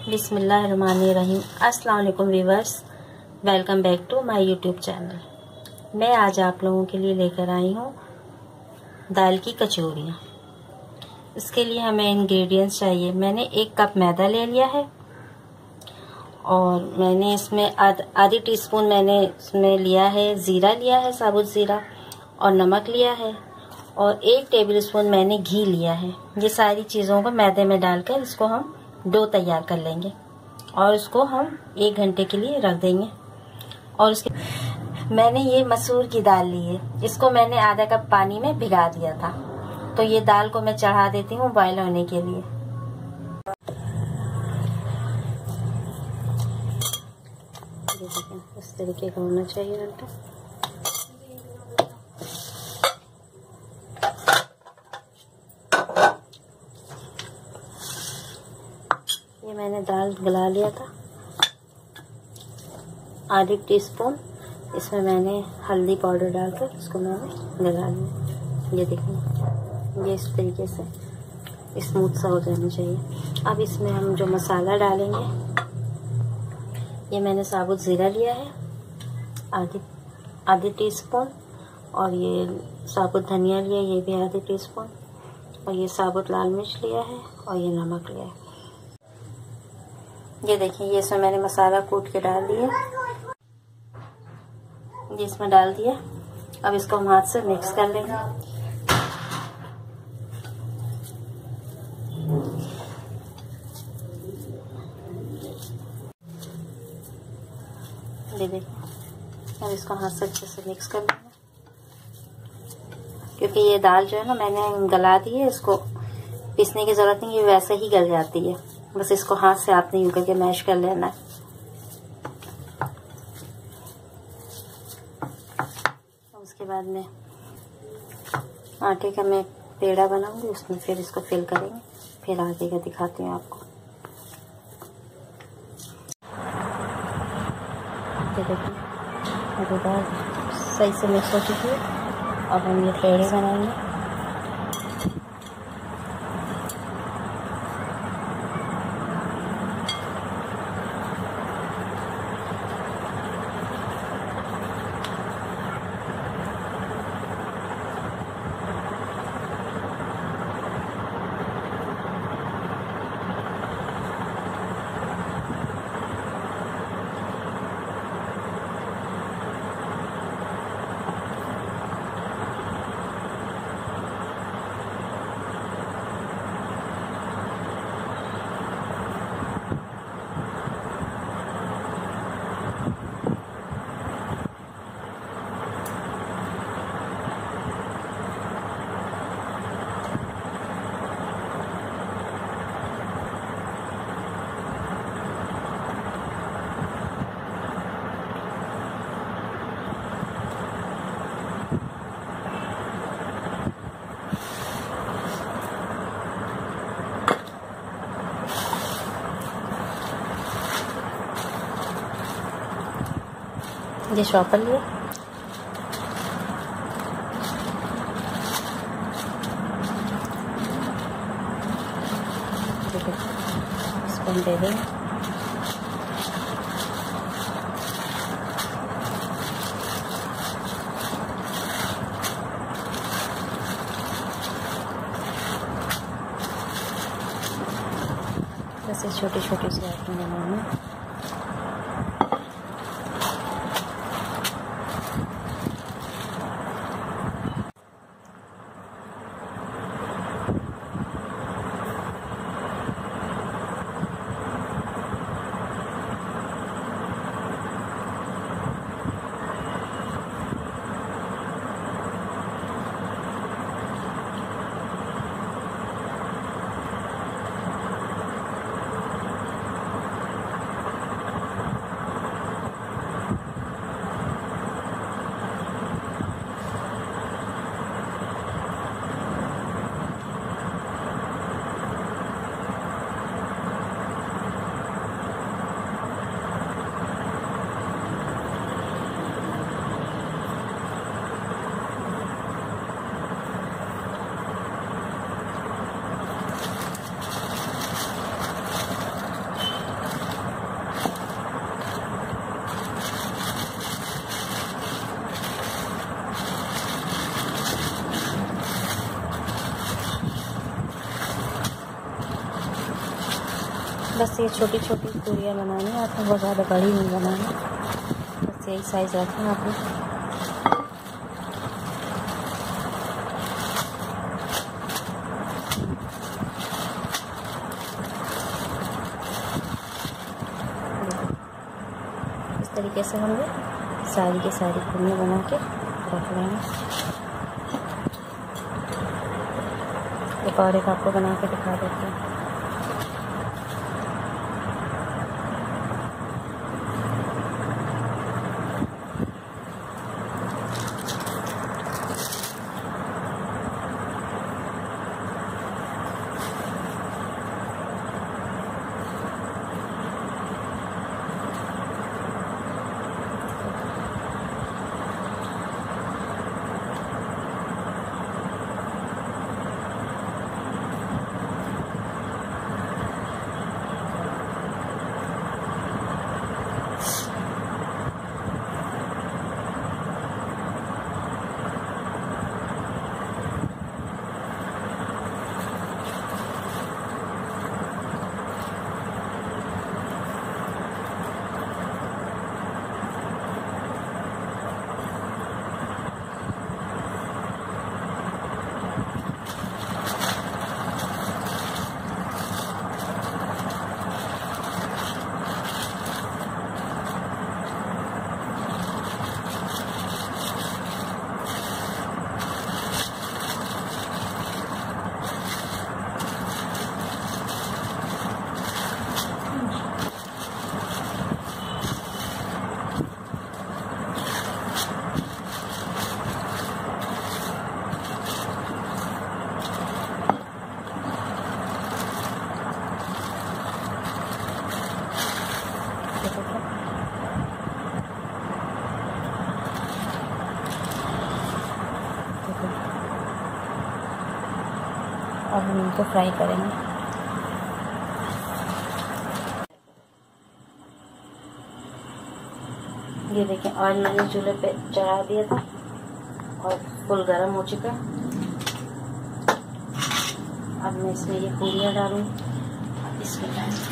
बिस्मिल्लाहिर्रहमानिर्रहीम। अस्सलाम वालेकुम viewers, welcome back to my YouTube channel. मैं आज आप लोगों के लिए लेकर आई हूँ दाल की कचौरियाँ। इसके लिए हमें इंग्रेडिएंट्स चाहिए। मैंने 1 कप मैदा ले लिया है और मैंने इसमें आधी टीस्पून मैंने इसमें लिया है ज़ीरा लिया है, साबुत ज़ीरा, और नमक लिया है और 1 टेबलस्पून मैंने घी लिया है। ये सारी चीज़ों को मैदे में डालकर इसको हम डो तैयार कर लेंगे और इसको हम 1 घंटे के लिए रख देंगे। और उसके मैंने ये मसूर की दाल ली है, इसको मैंने आधा कप पानी में भिगा दिया था। तो ये दाल को मैं चढ़ा देती हूँ बॉयल होने के लिए। इस तरीके का होना चाहिए आटा। ये मैंने दाल गला लिया था। आधी टीस्पून इसमें मैंने हल्दी पाउडर डालकर इसको मैंने गला लिया। ये देखिए, ये इस तरीके से स्मूथ सा हो जाना चाहिए। अब इसमें हम जो मसाला डालेंगे, ये मैंने साबुत ज़ीरा लिया है आधी टीस्पून, और ये साबुत धनिया लिया, ये भी आधी टीस्पून, और ये साबुत लाल मिर्च लिया है और ये नमक लिया है। ये देखिए, ये इसमें मैंने मसाला कूट के डाल दिया, ये इसमें डाल दिया। अब इसको हम हाथ से मिक्स कर लेंगे। ये देखिए, अब इसको हाथ से अच्छे से मिक्स कर लेंगे, क्योंकि ये दाल जो है ना मैंने गला दी है, इसको पीसने की जरूरत नहीं, ये वैसे ही गल जाती है। बस इसको हाथ से आपने यूं करके मैश कर लेना है। उसके बाद में आटे का मैं पेड़ा बनाऊंगी, उसमें फिर इसको फिल करेंगे, फिर आगे का दिखाती हूँ आपको। देखिए, अभी दाल सही से मिक्स हो चुकी है। अब हम ये पेड़े बनाएंगे। ये शॉपर लिए, इसको हम दे देंगे। बस छोटे छोटे से आइटम बनाना। बस ये छोटी छोटी पूरियाँ बनानी है आपको, बहुत ज़्यादा बड़ी नहीं बनानी, बस यही साइज़ रखें आपने। इस तरीके से हम लोग सारी की सारी पूरियाँ बना के रख लेंगे। एक और एक आपको बना के दिखा देते हैं। अब हम इनको फ्राई करेंगे। ये देखें, ऑयल मैंने चूल्हे पे चढ़ा दिया था और फुल गर्म हो चुका है। अब मैं इसमें ये पूरियाँ डालूंगी। इसमें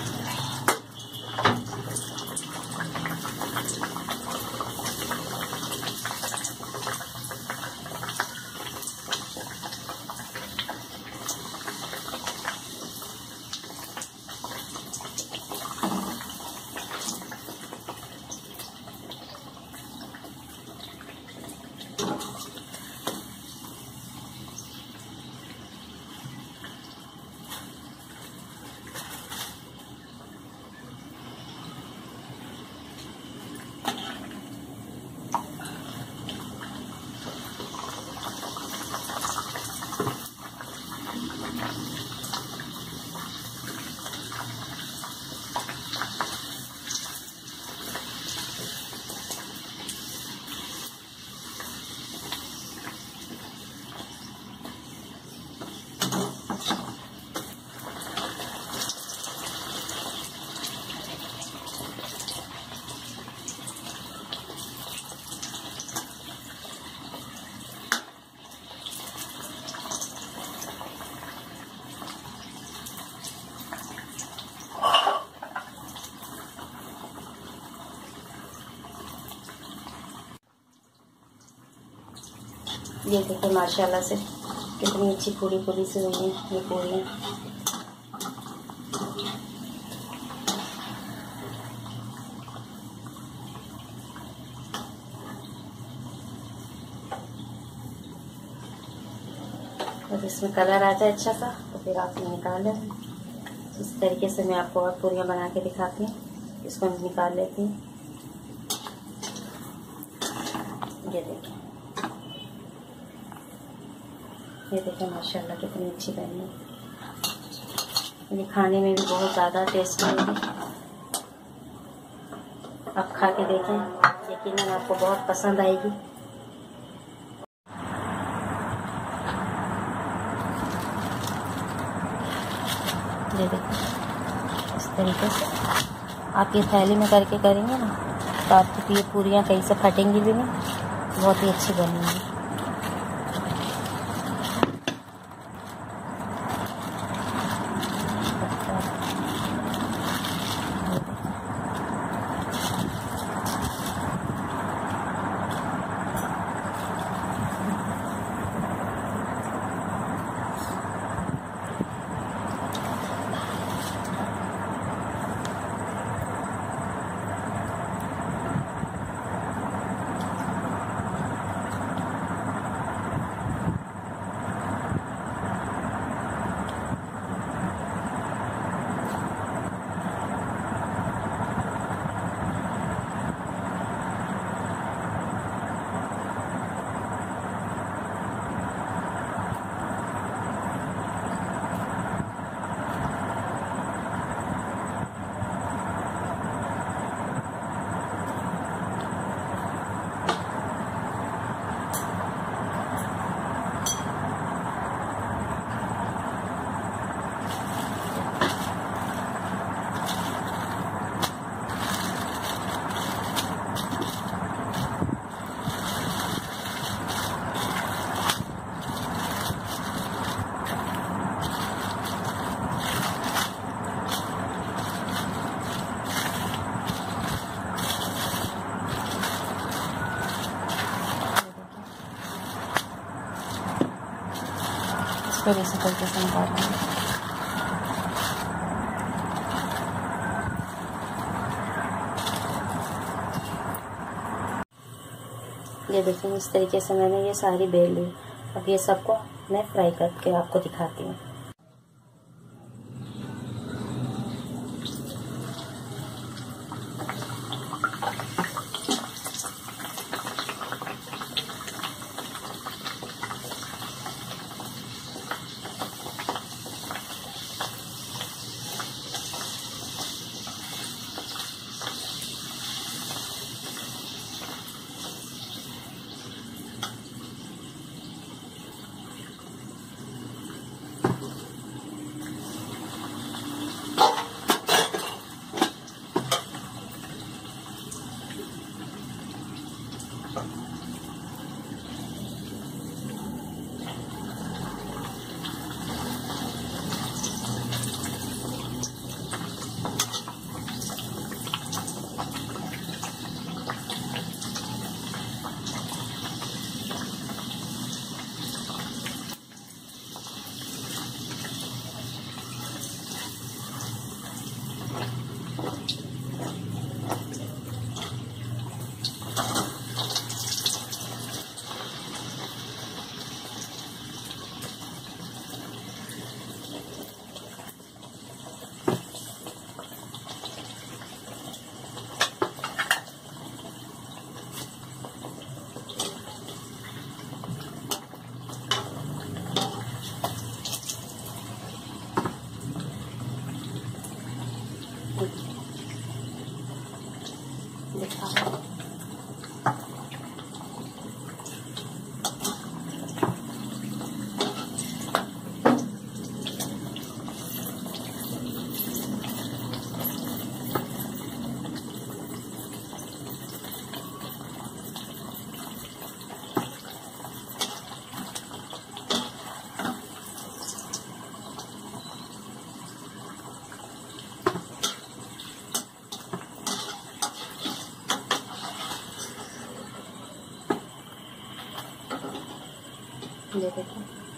ये देखिए माशाल्लाह से कितनी अच्छी पूरी पूरी से हुई है ये पूरियाँ। और इसमें कलर आ जाए अच्छा सा तो फिर आप निकाल लें। इस तरीके से मैं आपको और पूरियाँ बना के दिखाती हूँ। इसको निकाल लेती हूँ। ये देखिए, ये देखिए माशाल्लाह कितनी अच्छी बनी है। ये खाने में भी बहुत ज़्यादा टेस्टी होगी। आप खा के देखें, यकीनन आपको बहुत पसंद आएगी। ये देखिए, इस तरीके से आप ये थैली में करके करेंगे ना तो आपकी ये पूरियाँ कहीं से फटेंगी भी नहीं, बहुत ही अच्छी बनेंगी। फिर इसी तरीके से निकाल लेंगे। ये देखिए इस तरीके से मैंने ये सारी बेल ली। अब ये सबको मैं फ्राई करके आपको दिखाती हूँ। ये देखो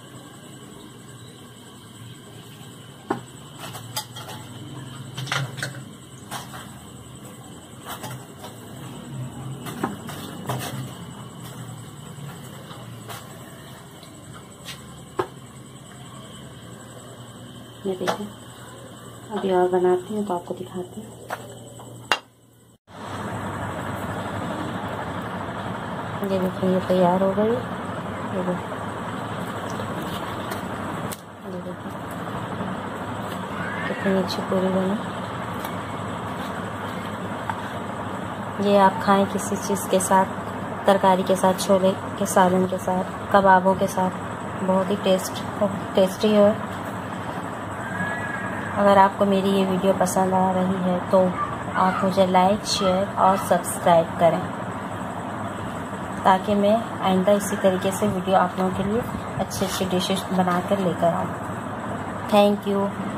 ये देखिए अभी और बनाती हूँ तो आपको दिखाती हूँ। ये देखिए ये तैयार हो गई। ये देखिए कितनी अच्छी पूरी बनी। ये आप खाएं किसी चीज़ के साथ, तरकारी के साथ, छोले के सालन के साथ, कबाबों के साथ, बहुत ही टेस्टी है। अगर आपको मेरी ये वीडियो पसंद आ रही है तो आप मुझे लाइक, शेयर और सब्सक्राइब करें ताकि मैं आइंदा इसी तरीके से वीडियो आप लोगों के लिए अच्छी अच्छी डिशेस बनाकर लेकर आऊँ। Thank you.